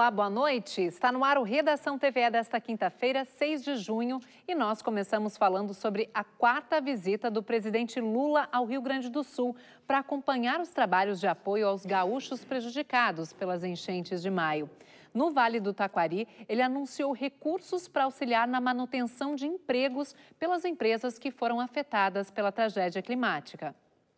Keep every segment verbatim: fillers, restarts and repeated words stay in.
Olá, boa noite. Está no ar o Redação T V E desta quinta-feira, seis de junho, e nós começamos falando sobre a quarta visita do presidente Lula ao Rio Grande do Sul para acompanhar os trabalhos de apoio aos gaúchos prejudicados pelas enchentes de maio. No Vale do Taquari, ele anunciou recursos para auxiliar na manutenção de empregos pelas empresas que foram afetadas pela tragédia climática.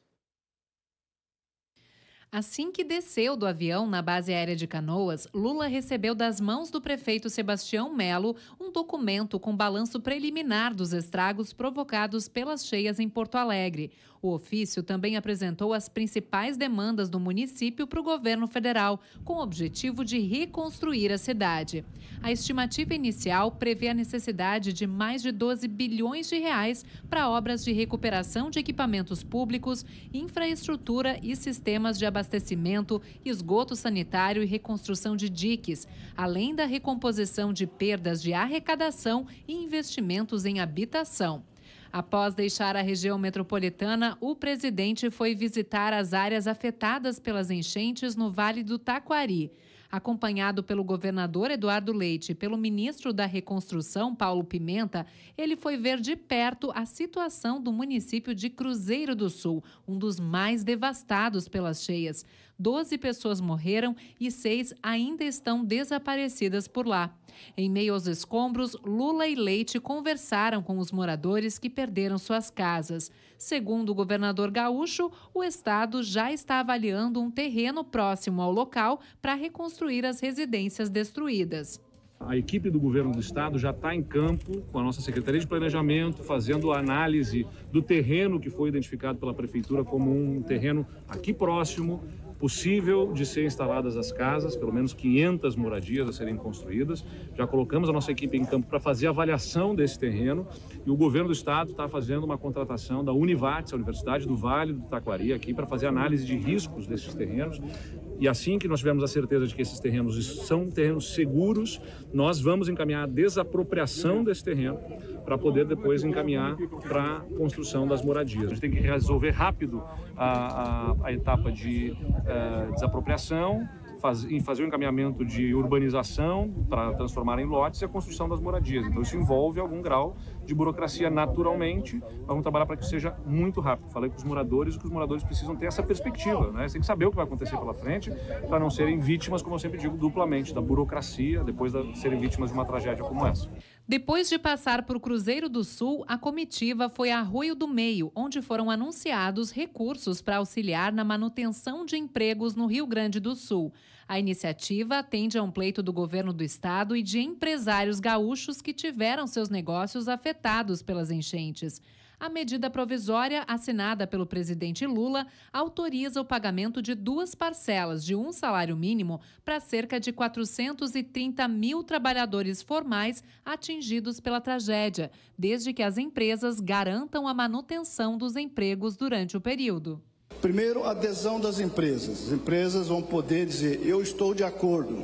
Assim que desceu do avião na base aérea de Canoas, Lula recebeu das mãos do prefeito Sebastião Melo um documento com balanço preliminar dos estragos provocados pelas cheias em Porto Alegre. O ofício também apresentou as principais demandas do município para o governo federal, com o objetivo de reconstruir a cidade. A estimativa inicial prevê a necessidade de mais de doze bilhões de reais para obras de recuperação de equipamentos públicos, infraestrutura e sistemas de abastecimento, esgoto sanitário e reconstrução de diques, além da recomposição de perdas de arrecadação e investimentos em habitação. Após deixar a região metropolitana, o presidente foi visitar as áreas afetadas pelas enchentes no Vale do Taquari. Acompanhado pelo governador Eduardo Leite e pelo ministro da Reconstrução, Paulo Pimenta, ele foi ver de perto a situação do município de Cruzeiro do Sul, um dos mais devastados pelas cheias. Doze pessoas morreram e seis ainda estão desaparecidas por lá. Em meio aos escombros, Lula e Leite conversaram com os moradores que perderam suas casas. Segundo o governador gaúcho, o estado já está avaliando um terreno próximo ao local para reconstruir as residências destruídas. A equipe do governo do estado já está em campo com a nossa Secretaria de Planejamento, fazendo a análise do terreno que foi identificado pela Prefeitura como um terreno aqui próximo, possível de ser instaladas as casas, pelo menos quinhentas moradias a serem construídas. Já colocamos a nossa equipe em campo para fazer a avaliação desse terreno e o governo do estado está fazendo uma contratação da Univates, a Universidade do Vale do Taquari, aqui para fazer análise de riscos desses terrenos. E assim que nós tivermos a certeza de que esses terrenos são terrenos seguros, nós vamos encaminhar a desapropriação desse terreno para poder depois encaminhar para a construção das moradias. A gente tem que resolver rápido a, a, a etapa de uh, desapropriação, faz, e fazer o encaminhamento de urbanização para transformar em lotes e a construção das moradias. Então isso envolve algum grau de burocracia naturalmente. Vamos trabalhar para que seja muito rápido. Falei com os moradores que os moradores precisam ter essa perspectiva, né? Eles têm que saber o que vai acontecer pela frente para não serem vítimas, como eu sempre digo, duplamente da burocracia, depois de serem vítimas de uma tragédia como essa. Depois de passar por Cruzeiro do Sul, a comitiva foi a Arroio do Meio, onde foram anunciados recursos para auxiliar na manutenção de empregos no Rio Grande do Sul. A iniciativa atende a um pleito do governo do estado e de empresários gaúchos que tiveram seus negócios afetados pelas enchentes. A medida provisória, assinada pelo presidente Lula, autoriza o pagamento de duas parcelas de um salário mínimo para cerca de quatrocentos e trinta mil trabalhadores formais atingidos pela tragédia, desde que as empresas garantam a manutenção dos empregos durante o período. Primeiro, a adesão das empresas. As empresas vão poder dizer, eu estou de acordo.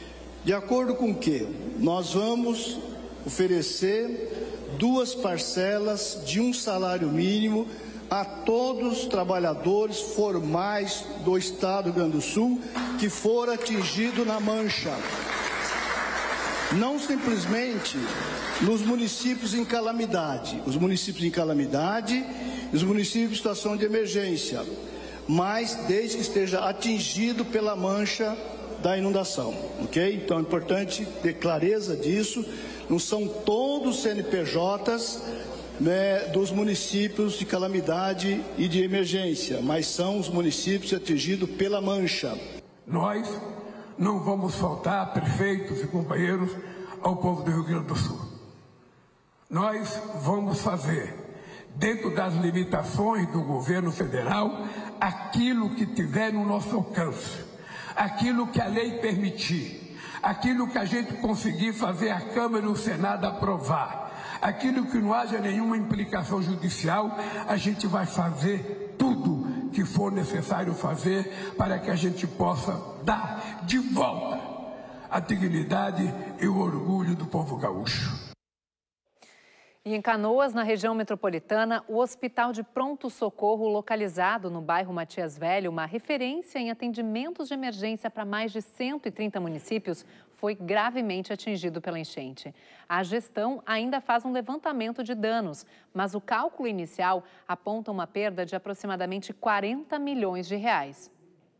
De acordo com o quê? Nós vamos oferecer duas parcelas de um salário mínimo a todos os trabalhadores formais do estado do Rio Grande do Sul que for atingido na mancha. Não simplesmente nos municípios em calamidade, os municípios em calamidade e os municípios em situação de emergência, mas desde que esteja atingido pela mancha da inundação, ok? Então é importante ter clareza disso. Não são todos os C N P Js, né, dos municípios de calamidade e de emergência, mas são os municípios atingidos pela mancha. Nós não vamos faltar, prefeitos e companheiros, ao povo do Rio Grande do Sul. Nós vamos fazer, dentro das limitações do governo federal, aquilo que tiver no nosso alcance, aquilo que a lei permitir. Aquilo que a gente conseguir fazer a Câmara e o Senado aprovar, aquilo que não haja nenhuma implicação judicial, a gente vai fazer tudo que for necessário fazer para que a gente possa dar de volta a dignidade e o orgulho do povo gaúcho. E em Canoas, na região metropolitana, o Hospital de Pronto-Socorro, localizado no bairro Matias Velho, uma referência em atendimentos de emergência para mais de cento e trinta municípios, foi gravemente atingido pela enchente. A gestão ainda faz um levantamento de danos, mas o cálculo inicial aponta uma perda de aproximadamente quarenta milhões de reais.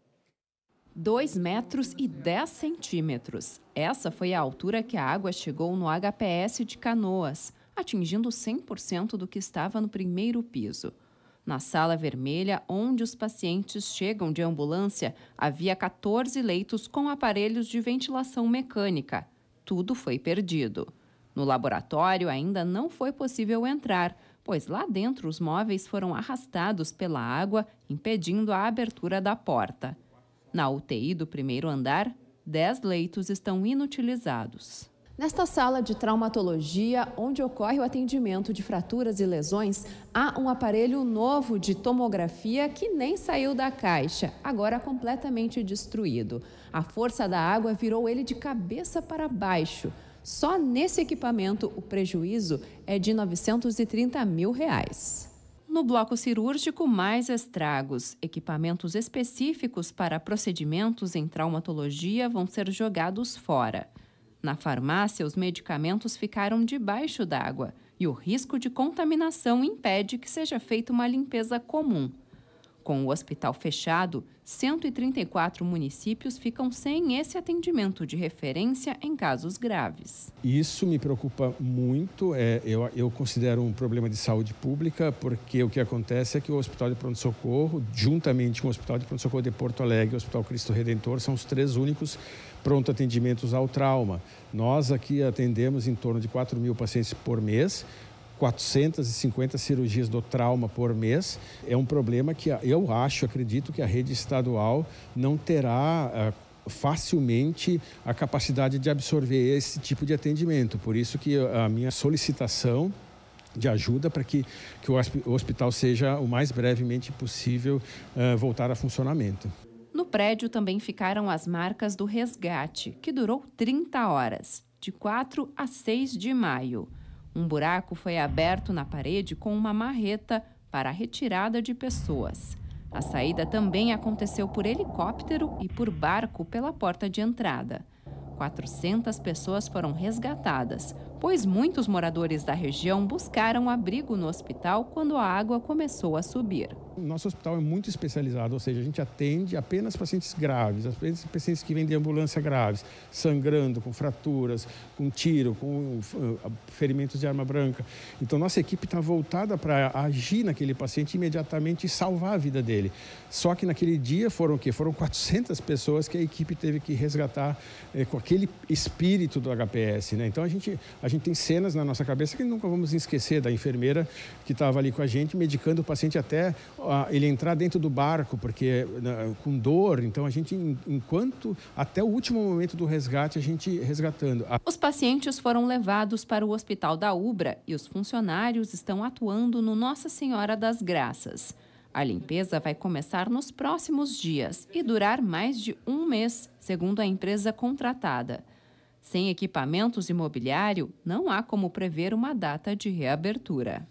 dois metros e dez centímetros. Essa foi a altura que a água chegou no H P S de Canoas, atingindo cem por cento do que estava no primeiro piso. Na sala vermelha, onde os pacientes chegam de ambulância, havia quatorze leitos com aparelhos de ventilação mecânica. Tudo foi perdido. No laboratório, ainda não foi possível entrar, pois lá dentro os móveis foram arrastados pela água, impedindo a abertura da porta. Na U T I do primeiro andar, dez leitos estão inutilizados. Nesta sala de traumatologia, onde ocorre o atendimento de fraturas e lesões, há um aparelho novo de tomografia que nem saiu da caixa, agora completamente destruído. A força da água virou ele de cabeça para baixo. Só nesse equipamento, o prejuízo é de novecentos e trinta mil reais. No bloco cirúrgico, mais estragos. Equipamentos específicos para procedimentos em traumatologia vão ser jogados fora. Na farmácia, os medicamentos ficaram debaixo d'água e o risco de contaminação impede que seja feita uma limpeza comum. Com o hospital fechado, cento e trinta e quatro municípios ficam sem esse atendimento de referência em casos graves. Isso me preocupa muito, é, eu, eu considero um problema de saúde pública, porque o que acontece é que o Hospital de Pronto-Socorro, juntamente com o Hospital de Pronto-Socorro de Porto Alegre e o Hospital Cristo Redentor, são os três únicos pronto atendimentos ao trauma. Nós aqui atendemos em torno de quatro mil pacientes por mês, quatrocentas e cinquenta cirurgias do trauma por mês. É um problema que eu acho, acredito que a rede estadual não terá uh, facilmente a capacidade de absorver esse tipo de atendimento. Por isso que a minha solicitação de ajuda para que, que o hospital seja o mais brevemente possível uh, voltar a funcionamento. No prédio também ficaram as marcas do resgate, que durou trinta horas, de quatro a seis de maio. Um buraco foi aberto na parede com uma marreta para a retirada de pessoas. A saída também aconteceu por helicóptero e por barco pela porta de entrada. quatrocentas pessoas foram resgatadas, pois muitos moradores da região buscaram abrigo no hospital quando a água começou a subir. O nosso hospital é muito especializado, ou seja, a gente atende apenas pacientes graves, apenas pacientes que vêm de ambulância graves, sangrando, com fraturas, com tiro, com uh, ferimentos de arma branca. Então, nossa equipe está voltada para agir naquele paciente imediatamente e salvar a vida dele. Só que naquele dia foram o quê? Foram quatrocentas pessoas que a equipe teve que resgatar eh, com aquele espírito do H P S, né? Então, a gente, a gente tem cenas na nossa cabeça que nunca vamos esquecer da enfermeira que estava ali com a gente, medicando o paciente até ele entrar dentro do barco, porque com dor, então a gente, enquanto, até o último momento do resgate, a gente resgatando. Os pacientes foram levados para o Hospital da Ubra e os funcionários estão atuando no Nossa Senhora das Graças. A limpeza vai começar nos próximos dias e durar mais de um mês, segundo a empresa contratada. Sem equipamentos e mobiliário, não há como prever uma data de reabertura.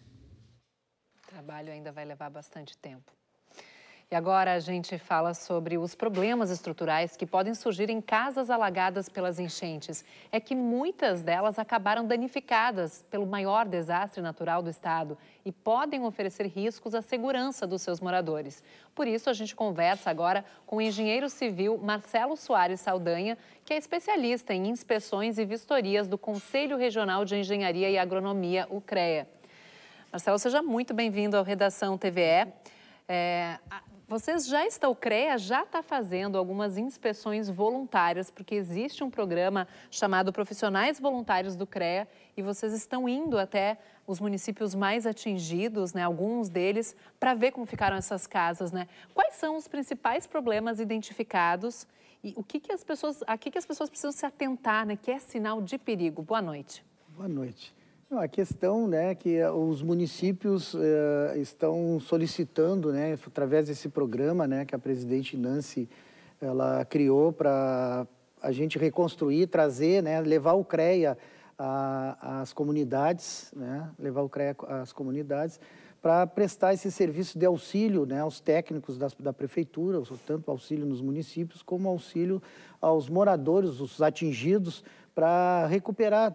O trabalho ainda vai levar bastante tempo. E agora a gente fala sobre os problemas estruturais que podem surgir em casas alagadas pelas enchentes. É que muitas delas acabaram danificadas pelo maior desastre natural do estado e podem oferecer riscos à segurança dos seus moradores. Por isso, a gente conversa agora com o engenheiro civil Marcelo Soares Saldanha, que é especialista em inspeções e vistorias do Conselho Regional de Engenharia e Agronomia, o CREA. Marcelo, seja muito bem-vindo ao Redação T V E. É, vocês já estão, o CREA já está fazendo algumas inspeções voluntárias, porque existe um programa chamado Profissionais Voluntários do CREA e vocês estão indo até os municípios mais atingidos, né, alguns deles, para ver como ficaram essas casas, né? Quais são os principais problemas identificados e o que, que as pessoas, a que, que as pessoas precisam se atentar, né, que é sinal de perigo? Boa noite. Boa noite. A questão, né, que os municípios uh, estão solicitando, né, através desse programa, né, que a presidente Nancy ela criou para a gente reconstruir, trazer, né, levar o CREA às comunidades, né, levar o CREA às comunidades, para prestar esse serviço de auxílio, né, aos técnicos da, da prefeitura, tanto auxílio nos municípios como auxílio aos moradores, os atingidos, para recuperar,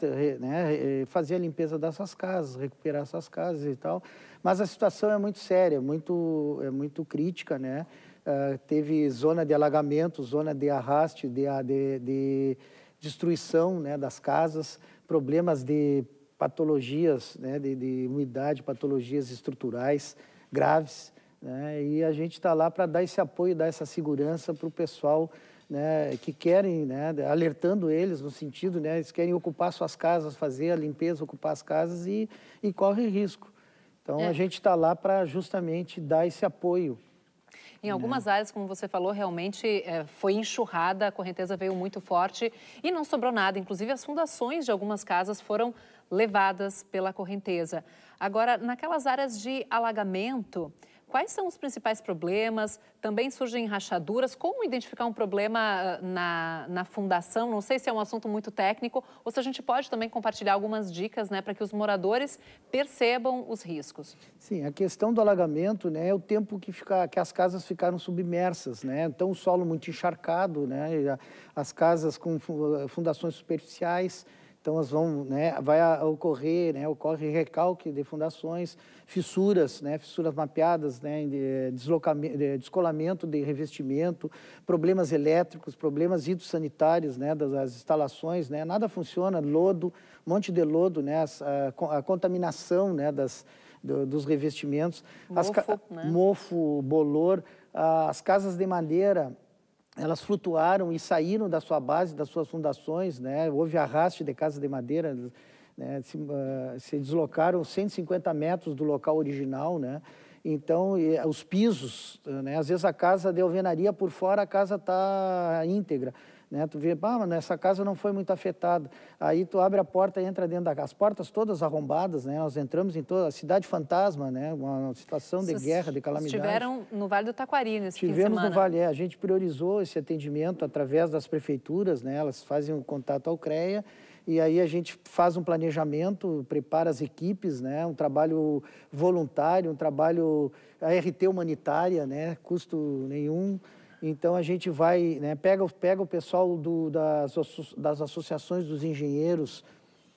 né, fazer a limpeza dessas casas, recuperar essas casas e tal. Mas a situação é muito séria, muito, é muito crítica, né? Uh, teve zona de alagamento, zona de arraste, de, de, de destruição, né, das casas, problemas de patologias, né, de, de umidade, patologias estruturais graves, né, e a gente está lá para dar esse apoio, dar essa segurança para o pessoal, né, que querem, né, alertando eles no sentido, né, eles querem ocupar suas casas, fazer a limpeza, ocupar as casas e, e corre risco. Então, é. a gente está lá para justamente dar esse apoio. Em algumas áreas, como você falou, realmente é, foi enxurrada, a correnteza veio muito forte e não sobrou nada. Inclusive, as fundações de algumas casas foram levadas pela correnteza. Agora, naquelas áreas de alagamento, quais são os principais problemas? Também surgem rachaduras. Como identificar um problema na, na fundação? Não sei se é um assunto muito técnico ou se a gente pode também compartilhar algumas dicas, né, para que os moradores percebam os riscos. Sim, a questão do alagamento, né, é o tempo que, fica, que as casas ficaram submersas, né? Então, o solo muito encharcado, né, as casas com fundações superficiais. Então, elas vão, né, vai ocorrer, né, ocorre recalque de fundações, fissuras, né, fissuras mapeadas, né, de deslocamento, de descolamento de revestimento, problemas elétricos, problemas hidrossanitários, né, das, das instalações, né, nada funciona, lodo, um monte de lodo, né, a, a contaminação, né, das, do, dos revestimentos, mofo, as, né? mofo, bolor, as casas de madeira, elas flutuaram e saíram da sua base, das suas fundações, né? Houve arraste de casas de madeira, né? se, uh, se deslocaram cento e cinquenta metros do local original, né? Então, e, os pisos, né? Às vezes a casa de alvenaria por fora, a casa está íntegra, né? Tu vê, ah, mas essa casa não foi muito afetada. Aí tu abre a porta e entra dentro da casa. As portas todas arrombadas, né? Nós entramos em toda a cidade fantasma, né? Uma situação de Vocês guerra, de calamidade. Estiveram no Vale do Taquari nesse fim de Tivemos semana. no Vale, é, a gente priorizou esse atendimento através das prefeituras, né? Elas fazem o contato ao CREA e aí a gente faz um planejamento, prepara as equipes, né? Um trabalho voluntário, um trabalho, a R T humanitária, né? Custo nenhum. Então, a gente vai, né, pega, pega o pessoal do, das, das associações dos engenheiros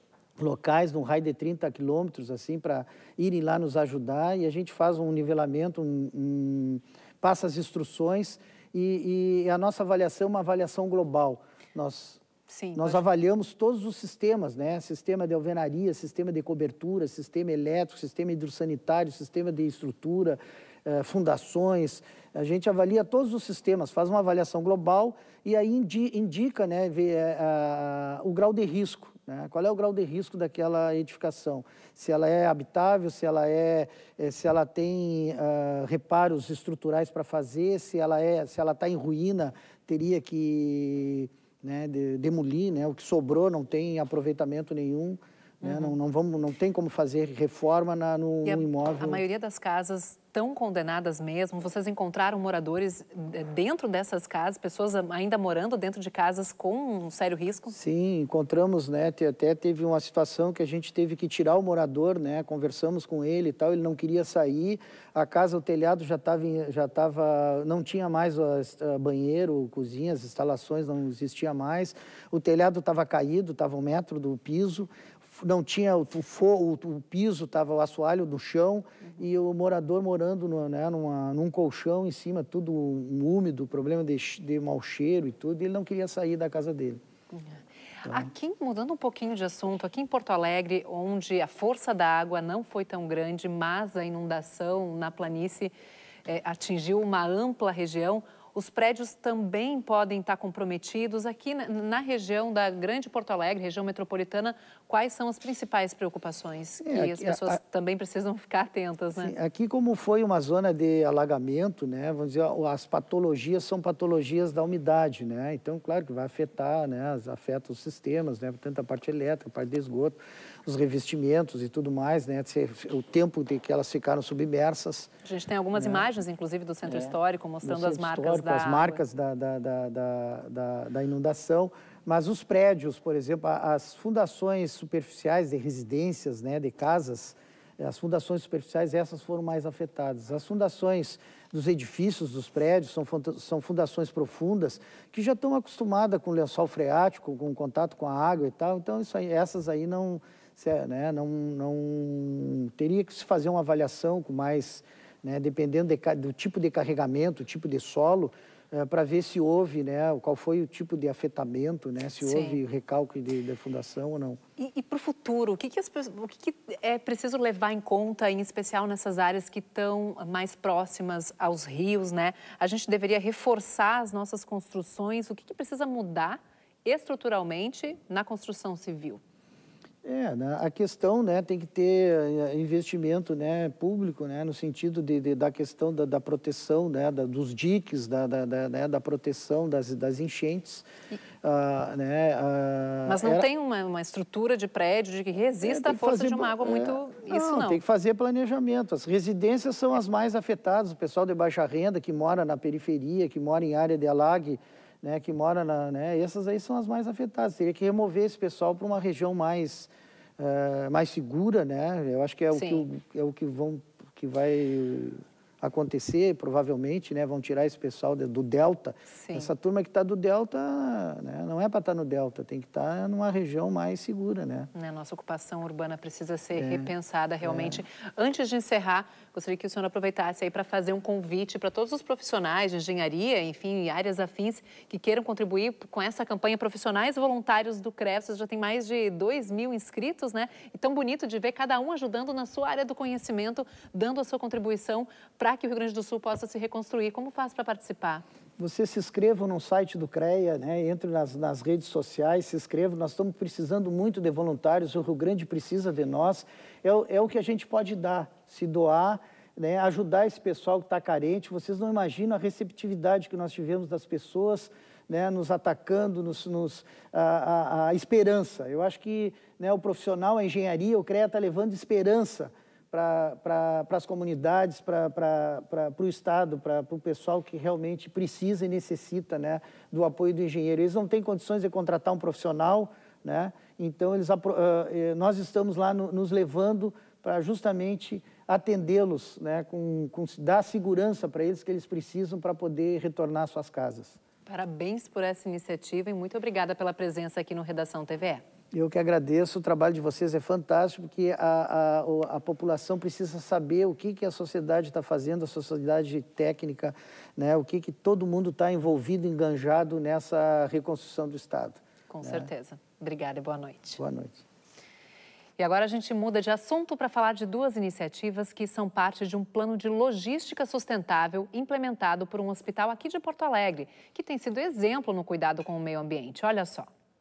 locais, num raio de trinta quilômetros, assim, para irem lá nos ajudar, e a gente faz um nivelamento, um, um, passa as instruções, e, e a nossa avaliação é uma avaliação global. Nós, Sim, nós pode... avaliamos todos os sistemas, né? Sistema de alvenaria, sistema de cobertura, sistema elétrico, sistema hidrossanitário, sistema de estrutura, eh, fundações. A gente avalia todos os sistemas, faz uma avaliação global e aí indi, indica, né, vê, a, a, o grau de risco, né? Qual é o grau de risco daquela edificação? Se ela é habitável, se ela, é, se ela tem uh, reparos estruturais para fazer, se ela é, se ela está em ruína, teria que, né, de, demolir, né? O que sobrou não tem aproveitamento nenhum. Né? Uhum. Não, não, vamos, não tem como fazer reforma na, no, e a, no imóvel. A maioria das casas estão condenadas mesmo. Vocês encontraram moradores dentro dessas casas, pessoas ainda morando dentro de casas com um sério risco? Sim, encontramos, né? Até teve uma situação que a gente teve que tirar o morador, né? Conversamos com ele e tal, ele não queria sair. A casa, o telhado já estava, já estava, não tinha mais a, banheiro, cozinha, as instalações não existia mais. O telhado estava caído, estava um metro do piso. Não tinha o, o, o piso, estava o assoalho do chão, uhum. E o morador morando no, né, numa, num colchão em cima, tudo úmido, problema de, de mau cheiro e tudo, e ele não queria sair da casa dele. Uhum. Então... Aqui, mudando um pouquinho de assunto, aqui em Porto Alegre, onde a força da água não foi tão grande, mas a inundação na planície é, atingiu uma ampla região, os prédios também podem estar comprometidos. Aqui na, na região da Grande Porto Alegre, região metropolitana, quais são as principais preocupações que é, aqui, as pessoas a, a, também precisam ficar atentas, né? Sim, aqui, como foi uma zona de alagamento, né, vamos dizer, as patologias são patologias da umidade, né? Então, claro que vai afetar, né, afeta os sistemas, né, tanto a parte elétrica, a parte de esgoto, os revestimentos e tudo mais, né, o tempo de que elas ficaram submersas. A gente tem algumas né? imagens, inclusive, do Centro é, Histórico, mostrando as marcas da as água. marcas da, da, da, da, da, da inundação, mas os prédios, por exemplo, as fundações superficiais de residências, né, de casas, As fundações superficiais, essas foram mais afetadas. As fundações dos edifícios, dos prédios, são, são fundações profundas que já estão acostumadas com lençol freático, com contato com a água e tal. Então, isso aí, essas aí não, né, não, não... Teria que se fazer uma avaliação com mais, né, dependendo de, do tipo de carregamento, tipo de solo, é, para ver se houve, né, qual foi o tipo de afetamento, né, se Sim. houve recalque de, de fundação ou não. E, e para o futuro, o, que, que, as, o que, que é preciso levar em conta, em especial nessas áreas que estão mais próximas aos rios, né? A gente deveria reforçar as nossas construções, o que, que precisa mudar estruturalmente na construção civil? É, né, a questão, né, tem que ter investimento, né, público, né, no sentido de, de, da questão da, da proteção, né, da, dos diques, da, da, da, né, da proteção das, das enchentes. E... Ah, né, ah, Mas não era... tem uma, uma estrutura de prédio de que resista é, à força fazer... de uma água muito... É... Isso não, não. Tem que fazer planejamento. As residências são as mais afetadas, o pessoal de baixa renda que mora na periferia, que mora em área de alague, né, que mora na, né, essas aí são as mais afetadas. Teria que remover esse pessoal para uma região mais, uh, mais segura, né? Eu acho que é o que, é o que, vão, que vai acontecer, provavelmente, né? Vão tirar esse pessoal do Delta. Sim. Essa turma que está do Delta, né, não é para estar no Delta, tem que estar numa região mais segura, né? A nossa ocupação urbana precisa ser é, repensada realmente. É. Antes de encerrar, gostaria que o senhor aproveitasse aí para fazer um convite para todos os profissionais de engenharia, enfim, áreas afins, que queiram contribuir com essa campanha. Profissionais voluntários do CREFS, já tem mais de dois mil inscritos, né? E tão bonito de ver cada um ajudando na sua área do conhecimento, dando a sua contribuição para que o Rio Grande do Sul possa se reconstruir. Como faz para participar? Você se inscreva no site do CREA, né? Entre nas, nas redes sociais, se inscreva. Nós estamos precisando muito de voluntários, o Rio Grande precisa de nós. É, é o que a gente pode dar, se doar, né? Ajudar esse pessoal que está carente. Vocês não imaginam a receptividade que nós tivemos das pessoas, né? Nos atacando, nos, nos, a, a, a esperança. Eu acho que, né, o profissional, a engenharia, o CREA está levando esperança para pra, as comunidades, para o Estado, para o pessoal que realmente precisa e necessita, né, do apoio do engenheiro. Eles não têm condições de contratar um profissional, né? Então eles, uh, nós estamos lá no, nos levando para justamente atendê-los, né, com, com, dar segurança para eles que eles precisam para poder retornar às suas casas. Parabéns por essa iniciativa e muito obrigada pela presença aqui no Redação T V E. Eu que agradeço, o trabalho de vocês é fantástico, porque a, a, a população precisa saber o que, que a sociedade está fazendo, a sociedade técnica, né, o que, que todo mundo está envolvido, enganjado nessa reconstrução do Estado. Com né? certeza. Obrigada e boa noite. Boa noite. E agora a gente muda de assunto para falar de duas iniciativas que são parte de um plano de logística sustentável implementado por um hospital aqui de Porto Alegre, que tem sido exemplo no cuidado com o meio ambiente. Olha só.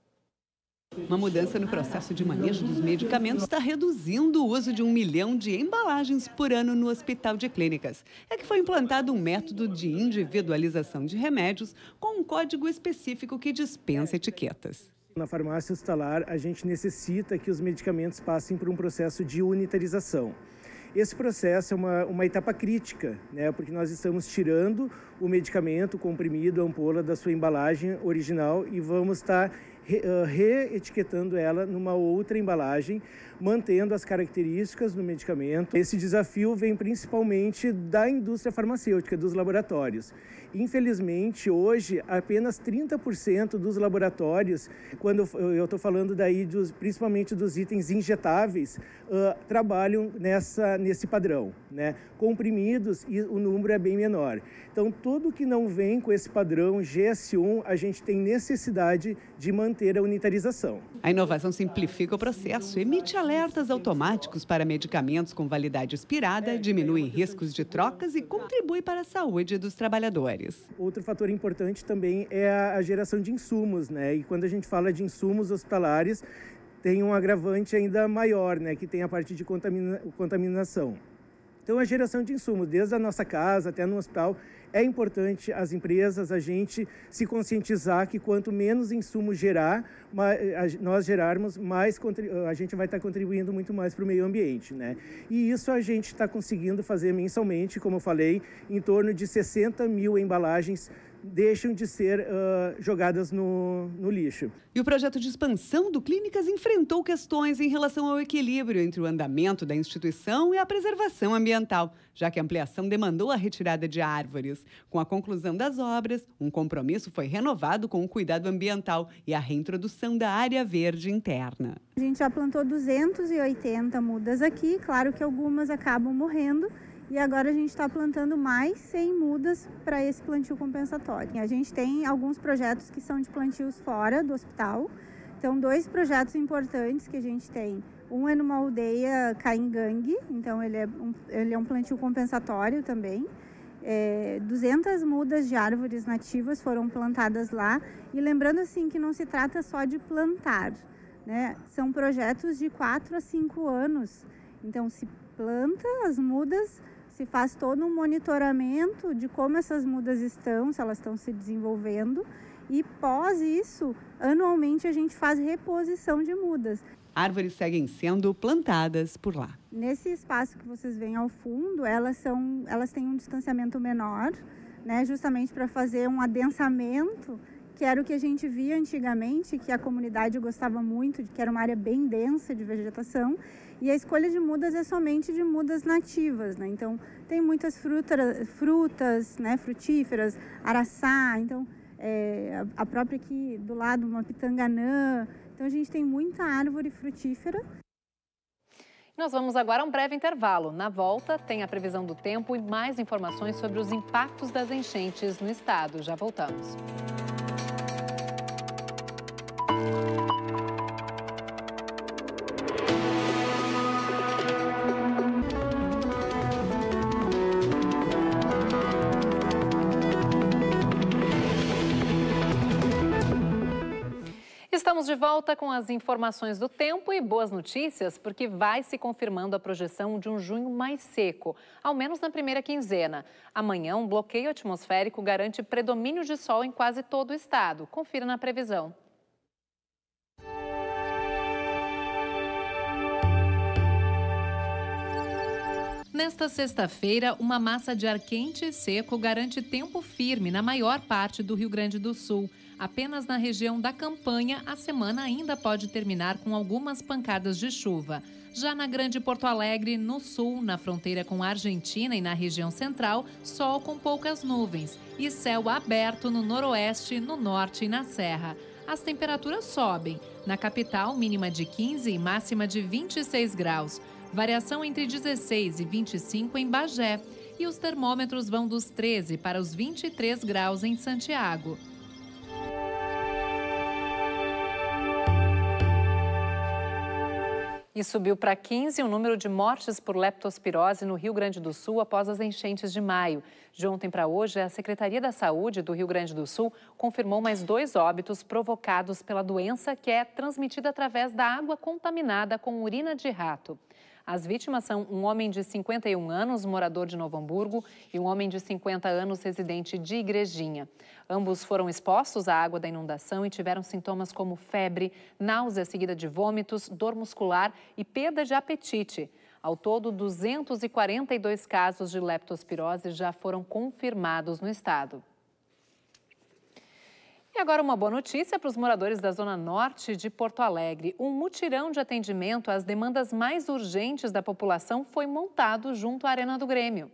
Uma mudança no processo de manejo dos medicamentos está reduzindo o uso de um milhão de embalagens por ano no Hospital de Clínicas. É que foi implantado um método de individualização de remédios com um código específico que dispensa etiquetas. Na farmácia hospitalar, a gente necessita que os medicamentos passem por um processo de unitarização. Esse processo é uma, uma etapa crítica, né, porque nós estamos tirando o medicamento, o comprimido, a ampola da sua embalagem original e vamos estar re, uh, reetiquetando ela numa outra embalagem, mantendo as características do medicamento. Esse desafio vem principalmente da indústria farmacêutica, dos laboratórios. Infelizmente, hoje, apenas trinta por cento dos laboratórios, quando eu estou falando daí dos, principalmente dos itens injetáveis, uh, trabalham nessa, nesse padrão, né? Comprimidos, e o número é bem menor. Então, tudo que não vem com esse padrão G S um, a gente tem necessidade de manter a unitarização. A inovação simplifica o processo, emite alertas automáticos para medicamentos com validade expirada, diminui riscos de trocas e contribui para a saúde dos trabalhadores. Outro fator importante também é a geração de insumos, né? E quando a gente fala de insumos hospitalares, tem um agravante ainda maior, né? Que tem a parte de contamina- contaminação. Então, a geração de insumos, desde a nossa casa até no hospital, é importante as empresas, a gente se conscientizar que quanto menos insumos gerar, nós gerarmos, mais a gente vai estar contribuindo muito mais para o meio ambiente, né? E isso a gente está conseguindo fazer mensalmente, como eu falei, em torno de sessenta mil embalagens deixam de ser uh, jogadas no, no lixo. E o projeto de expansão do Clínicas enfrentou questões em relação ao equilíbrio entre o andamento da instituição e a preservação ambiental, já que a ampliação demandou a retirada de árvores. Com a conclusão das obras, um compromisso foi renovado com o cuidado ambiental e a reintrodução da área verde interna. A gente já plantou duzentas e oitenta mudas aqui, claro que algumas acabam morrendo, e agora a gente está plantando mais cem mudas para esse plantio compensatório. A gente tem alguns projetos que são de plantios fora do hospital. Então, dois projetos importantes que a gente tem. Um é numa aldeia Caingangue, então ele é um, ele é um plantio compensatório também. É, duzentas mudas de árvores nativas foram plantadas lá. E lembrando assim que não se trata só de plantar, né? São projetos de quatro a cinco anos. Então, se planta as mudas, se faz todo um monitoramento de como essas mudas estão, se elas estão se desenvolvendo, e pós isso, anualmente a gente faz reposição de mudas. Árvores seguem sendo plantadas por lá. Nesse espaço que vocês veem ao fundo, elas, são, elas têm um distanciamento menor, né, justamente para fazer um adensamento, que era o que a gente via antigamente, que a comunidade gostava muito, que era uma área bem densa de vegetação. E a escolha de mudas é somente de mudas nativas, né? Então, tem muitas frutas, frutas né, frutíferas, araçá, então, é, a própria aqui do lado, uma pitanganã. Então, a gente tem muita árvore frutífera. Nós vamos agora a um breve intervalo. Na volta, tem a previsão do tempo e mais informações sobre os impactos das enchentes no estado. Já voltamos. Estamos de volta com as informações do tempo e boas notícias, porque vai se confirmando a projeção de um junho mais seco, ao menos na primeira quinzena. Amanhã, um bloqueio atmosférico garante predomínio de sol em quase todo o estado. Confira na previsão. Nesta sexta-feira, uma massa de ar quente e seco garante tempo firme na maior parte do Rio Grande do Sul. Apenas na região da Campanha, a semana ainda pode terminar com algumas pancadas de chuva. Já na Grande Porto Alegre, no sul, na fronteira com a Argentina e na região central, sol com poucas nuvens e céu aberto no noroeste, no norte e na serra. As temperaturas sobem. Na capital, mínima de quinze e máxima de vinte e seis graus. Variação entre dezesseis e vinte e cinco em Bagé. E os termômetros vão dos treze para os vinte e três graus em Santiago. E subiu para quinze o número de mortes por leptospirose no Rio Grande do Sul após as enchentes de maio. De ontem para hoje, a Secretaria da Saúde do Rio Grande do Sul confirmou mais dois óbitos provocados pela doença que é transmitida através da água contaminada com urina de rato. As vítimas são um homem de cinquenta e um anos, morador de Novo Hamburgo, e um homem de cinquenta anos, residente de Igrejinha. Ambos foram expostos à água da inundação e tiveram sintomas como febre, náusea seguida de vômitos, dor muscular e perda de apetite. Ao todo, duzentos e quarenta e dois casos de leptospirose já foram confirmados no estado. E agora uma boa notícia para os moradores da Zona Norte de Porto Alegre. Um mutirão de atendimento às demandas mais urgentes da população foi montado junto à Arena do Grêmio.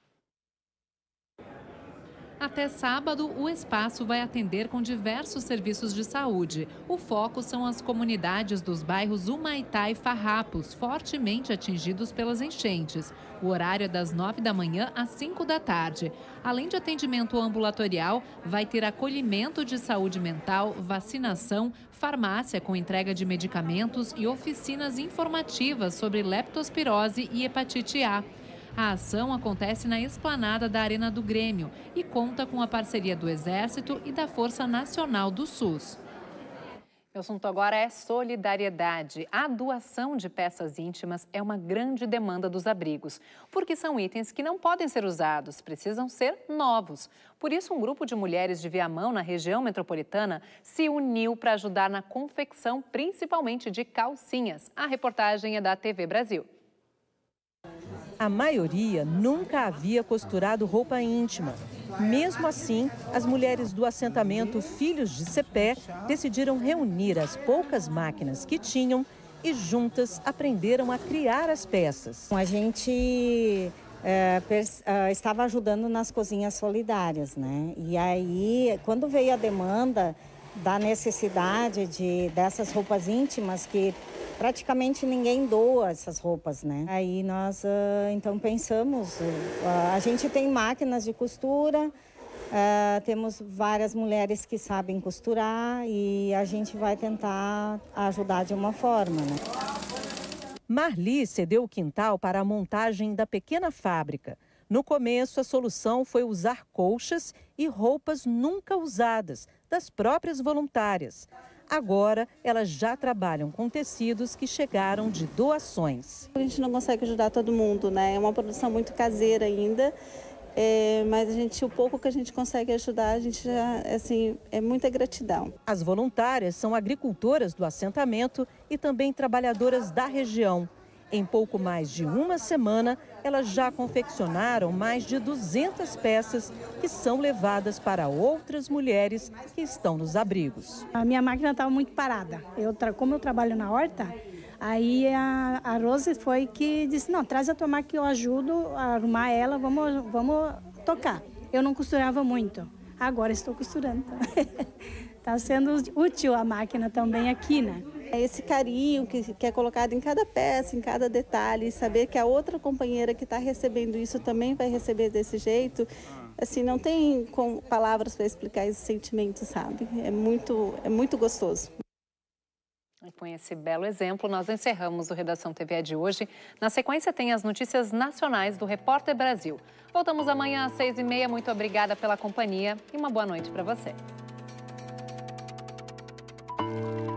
Até sábado, o espaço vai atender com diversos serviços de saúde. O foco são as comunidades dos bairros Humaitá e Farrapos, fortemente atingidos pelas enchentes. O horário é das nove da manhã às cinco da tarde. Além de atendimento ambulatorial, vai ter acolhimento de saúde mental, vacinação, farmácia com entrega de medicamentos e oficinas informativas sobre leptospirose e hepatite A. A ação acontece na esplanada da Arena do Grêmio e conta com a parceria do Exército e da Força Nacional do SUS. O assunto agora é solidariedade. A doação de peças íntimas é uma grande demanda dos abrigos, porque são itens que não podem ser usados, precisam ser novos. Por isso, um grupo de mulheres de Viamão, na região metropolitana, se uniu para ajudar na confecção, principalmente de calcinhas. A reportagem é da T V Brasil. A maioria nunca havia costurado roupa íntima. Mesmo assim, as mulheres do assentamento Filhos de Cepé decidiram reunir as poucas máquinas que tinham e juntas aprenderam a criar as peças. A gente é, estava ajudando nas cozinhas solidárias, né? E aí, quando veio a demanda da necessidade de, dessas roupas íntimas, que praticamente ninguém doa essas roupas, né? Aí nós, então, pensamos, a gente tem máquinas de costura, Uh, temos várias mulheres que sabem costurar e a gente vai tentar ajudar de uma forma, né? Marli cedeu o quintal para a montagem da pequena fábrica. No começo, a solução foi usar colchas e roupas nunca usadas, das próprias voluntárias. Agora, elas já trabalham com tecidos que chegaram de doações. A gente não consegue ajudar todo mundo, né? É uma produção muito caseira ainda. É, mas a gente, o pouco que a gente consegue ajudar, a gente já, assim, é muita gratidão. As voluntárias são agricultoras do assentamento e também trabalhadoras da região. Em pouco mais de uma semana, elas já confeccionaram mais de duzentas peças que são levadas para outras mulheres que estão nos abrigos. A minha máquina estava muito parada. Eu, como eu trabalho na horta, aí a, a Rose foi que disse, não, traz a tua máquina que eu ajudo a arrumar ela, vamos, vamos tocar. Eu não costurava muito, agora estou costurando. Está sendo útil a máquina também aqui, né? Esse carinho que, que é colocado em cada peça, em cada detalhe, saber que a outra companheira que está recebendo isso também vai receber desse jeito, assim, não tem com palavras para explicar esse sentimento, sabe? É muito, é muito gostoso. E com esse belo exemplo, nós encerramos o Redação T V E de hoje. Na sequência, tem as notícias nacionais do Repórter Brasil. Voltamos amanhã às seis e meia. Muito obrigada pela companhia e uma boa noite para você.